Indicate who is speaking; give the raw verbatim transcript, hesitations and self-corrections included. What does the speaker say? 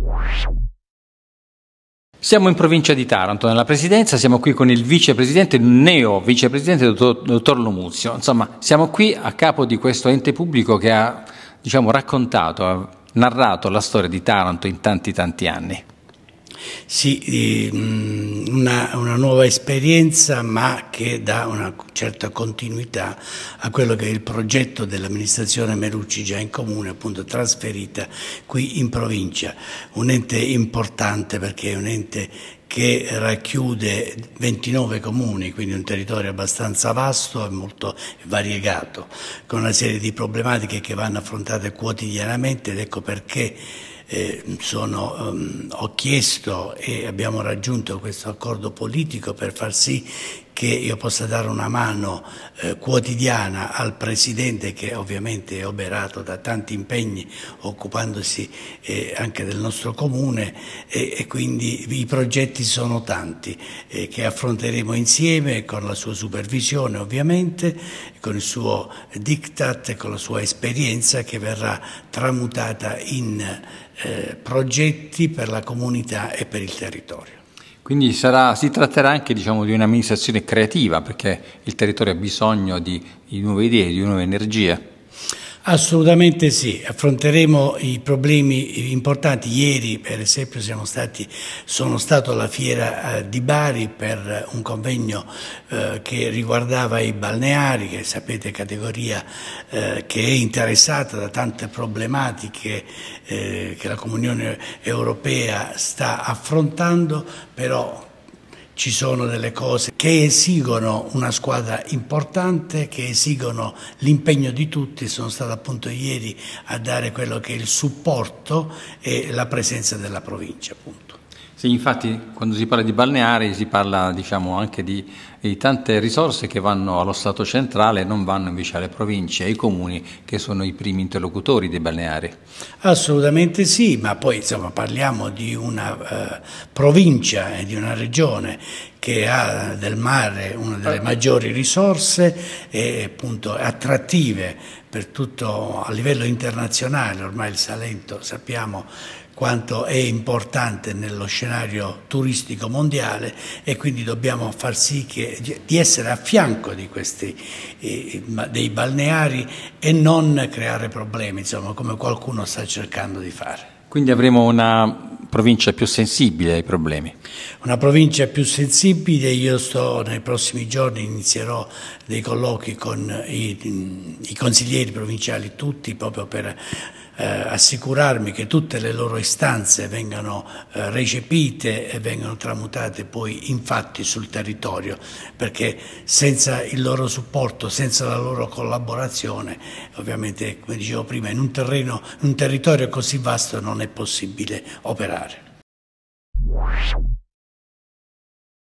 Speaker 1: Siamo in provincia di Taranto, nella presidenza, siamo qui con il vicepresidente, il neo vicepresidente, dottor, dottor Lomuzio. Insomma, siamo qui a capo di questo ente pubblico che ha, diciamo, raccontato, ha narrato la storia di Taranto in tanti tanti anni.
Speaker 2: Sì, una, una nuova esperienza, ma che dà una certa continuità a quello che è il progetto dell'amministrazione Merucci già in comune, appunto trasferita qui in provincia. Un ente importante perché è un ente che racchiude ventinove comuni, quindi un territorio abbastanza vasto e molto variegato, con una serie di problematiche che vanno affrontate quotidianamente, ed ecco perché Eh, sono, um, ho chiesto e abbiamo raggiunto questo accordo politico per far sì che io possa dare una mano eh, quotidiana al Presidente, che ovviamente è oberato da tanti impegni occupandosi eh, anche del nostro Comune, e, e quindi i progetti sono tanti eh, che affronteremo insieme con la sua supervisione ovviamente, con il suo diktat e con la sua esperienza che verrà tramutata in eh, progetti per la comunità e per il territorio.
Speaker 1: Quindi sarà, si tratterà anche, diciamo, di un'amministrazione creativa, perché il territorio ha bisogno di, di nuove idee, di nuove energie.
Speaker 2: Assolutamente sì, affronteremo i problemi importanti. Ieri per esempio siamo stati, sono stato alla fiera eh, di Bari per un convegno eh, che riguardava i balneari, che sapete categoria eh, che è interessata da tante problematiche eh, che la Comunione Europea sta affrontando, però ci sono delle cose che esigono una squadra importante, che esigono l'impegno di tutti. Sono stato appunto ieri a dare quello che è il supporto e la presenza della provincia, appunto.
Speaker 1: Sì, infatti quando si parla di balneari si parla, diciamo, anche di, di tante risorse che vanno allo Stato centrale e non vanno invece alle province e ai comuni, che sono i primi interlocutori dei balneari.
Speaker 2: Assolutamente sì, ma poi insomma parliamo di una eh, provincia e di una regione che ha del mare una delle maggiori risorse e appunto attrattive per tutto a livello internazionale. Ormai il Salento sappiamo quanto è importante nello scenario turistico mondiale, e quindi dobbiamo far sì che, di essere a fianco di questi eh, dei balneari e non creare problemi, insomma, come qualcuno sta cercando di fare.
Speaker 1: Quindi avremo una provincia più sensibile ai problemi.
Speaker 2: Una provincia più sensibile. Io sto nei prossimi giorni, inizierò dei colloqui con i, i consiglieri provinciali tutti, proprio per eh, assicurarmi che tutte le loro istanze vengano eh, recepite e vengano tramutate poi in fatti sul territorio, perché senza il loro supporto, senza la loro collaborazione, ovviamente, come dicevo prima, in un terreno, in un territorio così vasto non è possibile operare.